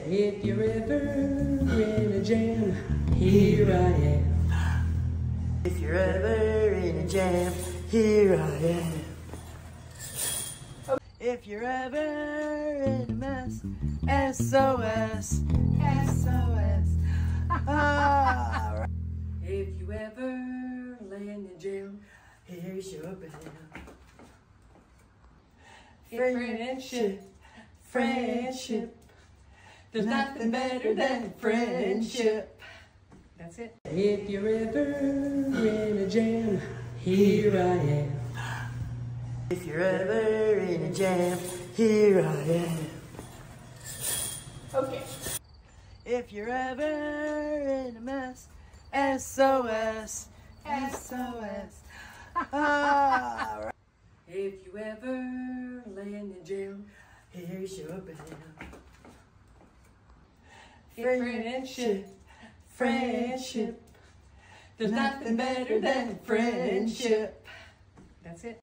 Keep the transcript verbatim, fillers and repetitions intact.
If you're ever in a jam, here I am. If you're ever in a jam, here I am. If you're ever in a mess, S O S, S O S. Ah, If you ever land in jail, here's your bell. friendship, friendship. There's nothing better than friendship. That's it. If you're ever in a jam, here I am. If you're ever in a jam, here I am. Okay. If you're ever in a mess, S O S, S O S. Ah, If you ever land in jail, here's your bell. friendship, friendship. There's nothing better than friendship. That's it.